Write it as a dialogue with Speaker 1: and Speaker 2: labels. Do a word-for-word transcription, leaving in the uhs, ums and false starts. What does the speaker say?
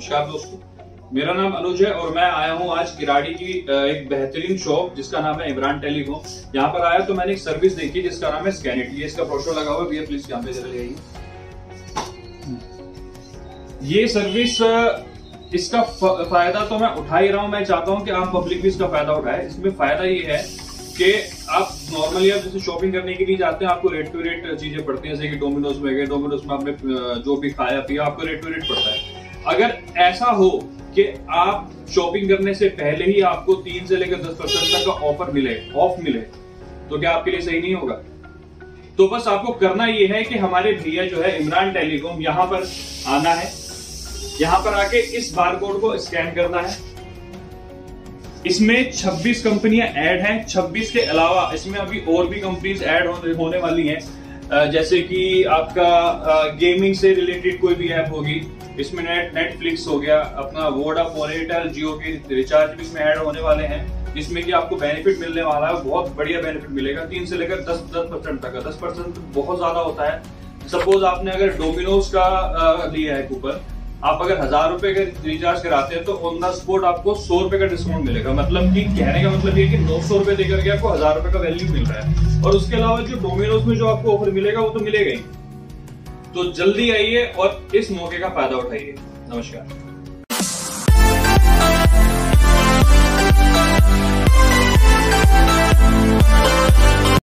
Speaker 1: नमस्कार दोस्तों, मेरा नाम अनुज है और मैं आया हूं आज किराड़ी की एक बेहतरीन शॉप जिसका नाम है इमरान टेलीकॉम। यहाँ पर आया तो मैंने एक सर्विस देखी जिसका नाम है स्कैनिट। ये इसका ब्रोशर लगा हुआ है, भैया प्लीज यहाँ पे चले जाइए। ये सर्विस, इसका फायदा तो मैं उठा ही रहा हूँ, मैं चाहता हूँ कि आम पब्लिक भी इसका फायदा उठाए। इसमें फायदा ये है कि आप नॉर्मली आप जैसे शॉपिंग करने के लिए जाते हैं, आपको रेट टू रेट चीजें पड़ती हैं, जैसे कि डोमिनोज में गए, डोमिनोज में आपने जो भी खाया पिया आपको रेट टू रेट पड़ता है। अगर ऐसा हो कि आप शॉपिंग करने से पहले ही आपको तीन से लेकर दस परसेंट तक का ऑफर मिले, ऑफ मिले, तो क्या आपके लिए सही नहीं होगा? तो बस आपको करना ये है कि हमारे भैया जो है इमरान टेलीकॉम, यहां पर आना है, यहां पर आके इस बारकोड को स्कैन करना है। इसमें छब्बीस कंपनियां ऐड हैं। छब्बीस के अलावा इसमें अभी और भी कंपनीज ऐड होने वाली हैं, जैसे कि आपका गेमिंग से रिलेटेड कोई भी ऐप होगी, इसमें नेट नेटफ्लिक्स हो गया, अपना वोडाफोन, एयरटेल, जियो के रिचार्ज भी इसमें ऐड होने वाले हैं, जिसमें कि आपको बेनिफिट मिलने वाला है। बहुत बढ़िया बेनिफिट मिलेगा, तीन से लेकर दस दस परसेंट तक का। दस परसेंट बहुत ज्यादा होता है। सपोज आपने अगर डोमिनोज का लिया है कूपन, आप अगर हजार रुपए का रिचार्ज कराते हैं तो ऑन द स्पॉट आपको सौ रुपए का डिस्काउंट मिलेगा। मतलब कि कहने का मतलब ये कि नौ सौ रुपए देकर के आपको हजार रुपए का वैल्यू मिल रहा है। और उसके अलावा जो डोमिनोज में जो आपको ऑफर मिलेगा वो तो मिलेगा ही। तो जल्दी आइए और इस मौके का फायदा उठाइए। नमस्कार।